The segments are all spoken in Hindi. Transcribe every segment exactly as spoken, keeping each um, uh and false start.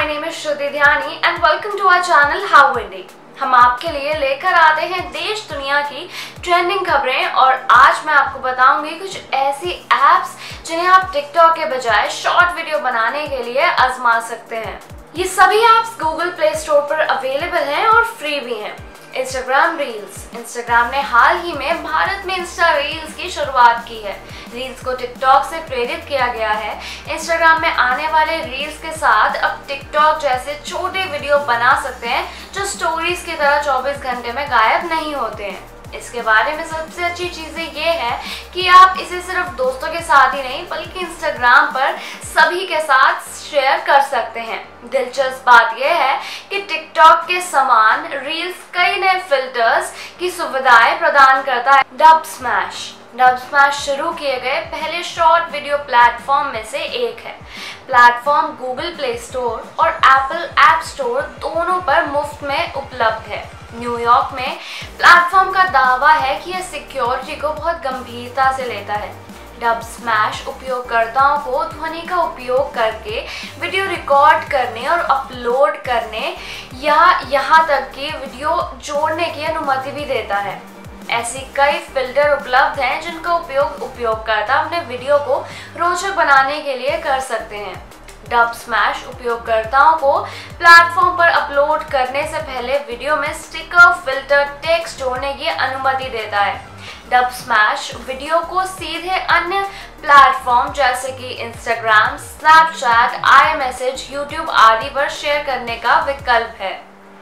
My name is Shruti Dhyani and welcome to our channel how indie. हम आपके लिए लेकर आते हैं देश दुनिया की ट्रेंडिंग खबरें और आज मैं आपको बताऊंगी कुछ ऐसी एप्स जिन्हें आप टिकटॉक के बजाय शॉर्ट वीडियो बनाने के लिए आजमा सकते हैं। ये सभी एप्स गूगल प्ले स्टोर पर अवेलेबल हैं और फ्री भी हैं। Instagram reels. इंस्टाग्राम ने हाल ही में भारत में इंस्टा रील्स की शुरुआत की है। रील्स को टिकटॉक से प्रेरित किया गया है। इंस्टाग्राम में आने वाले रील्स के साथ अब टिकटॉक जैसे छोटे वीडियो बना सकते हैं जो स्टोरीज की तरह चौबीस घंटे में गायब नहीं होते हैं। इसके बारे में सबसे अच्छी चीजें ये है कि आप इसे सिर्फ दोस्तों के साथ ही नहीं बल्कि इंस्टाग्राम पर सभी के साथ शेयर कर सकते हैं। दिलचस्प बात यह है कि टिकटॉक के समान रील्स कई नए फिल्टर्स की सुविधाएं प्रदान करता है। डब स्मैश डब स्मैश शुरू किए गए पहले शॉर्ट वीडियो प्लेटफॉर्म में से एक है। प्लेटफॉर्म गूगल प्ले स्टोर और एप्पल ऐप स्टोर दोनों पर मुफ्त में उपलब्ध है। न्यूयॉर्क में प्लेटफॉर्म का दावा है कि यह सिक्योरिटी को बहुत गंभीरता से लेता है। डब स्मैश उपयोगकर्ताओं को ध्वनि का उपयोग करके वीडियो रिकॉर्ड करने और अपलोड करने या यहाँ तक कि वीडियो जोड़ने की अनुमति भी देता है। ऐसी कई फिल्टर उपलब्ध हैं जिनका उपयोग उपयोगकर्ता अपने वीडियो को रोचक बनाने के लिए कर सकते हैं। डब स्मैश उपयोगकर्ताओं को प्लेटफॉर्म पर अपलोड करने से पहले वीडियो में स्टिकर, फिल्टर, टेक्स्ट जोड़ने की अनुमति देता है। डब स्मैश वीडियो को सीधे अन्य प्लेटफॉर्म जैसे कि Instagram, Snapchat, iMessage, YouTube आदि पर शेयर करने का विकल्प है।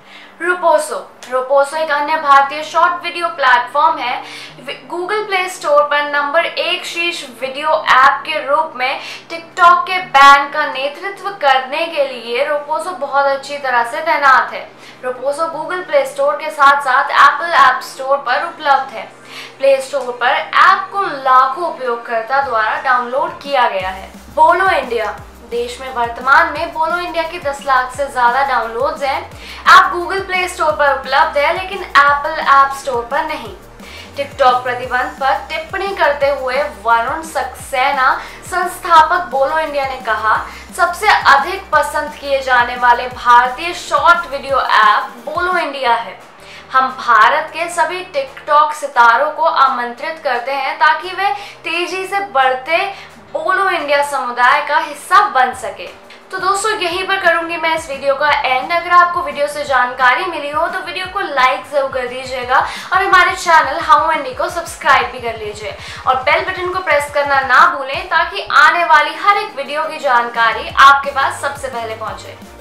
रोपोसो रोपोसो एक अन्य भारतीय शॉर्ट वीडियो प्लेटफॉर्म है। गूगल प्ले स्टोर पर नंबर एक शीर्ष वीडियो ऐप के रूप में टिकटॉक के बैन का नेतृत्व करने के लिए रोपोसो बहुत अच्छी तरह से तैनात है। रोपोसो गूगल प्ले स्टोर के साथ साथ एप्पल ऐप स्टोर पर उपलब्ध है। प्ले स्टोर पर ऐप को लाखों उपयोगकर्ता द्वारा डाउनलोड किया गया है। बोलो इंडिया देश में वर्तमान में बोलो इंडिया की दस लाख से ज्यादा डाउनलोड्स हैं। ऐप गूगल प्ले स्टोर पर उपलब्ध है लेकिन एप्पल ऐप स्टोर पर नहीं। टिकटॉक प्रतिबंध पर टिप्पणी करते हुए वरुण सक्सेना, संस्थापक बोलो इंडिया ने कहा, सबसे अधिक पसंद किए जाने वाले भारतीय short video app Bolo India है। हम भारत के सभी टिकटॉक सितारों को आमंत्रित करते हैं ताकि वे तेजी से बढ़ते बोलो इंडिया समुदाय का हिस्सा बन सके। तो दोस्तों यहीं पर करूंगी मैं इस वीडियो का एंड। अगर आपको वीडियो से जानकारी मिली हो तो वीडियो को लाइक जरूर कर दीजिएगा और हमारे चैनल हाउ इंडी को सब्सक्राइब भी कर लीजिए और बेल बटन को प्रेस करना ना भूलें ताकि आने वाली हर एक वीडियो की जानकारी आपके पास सबसे पहले पहुंचे।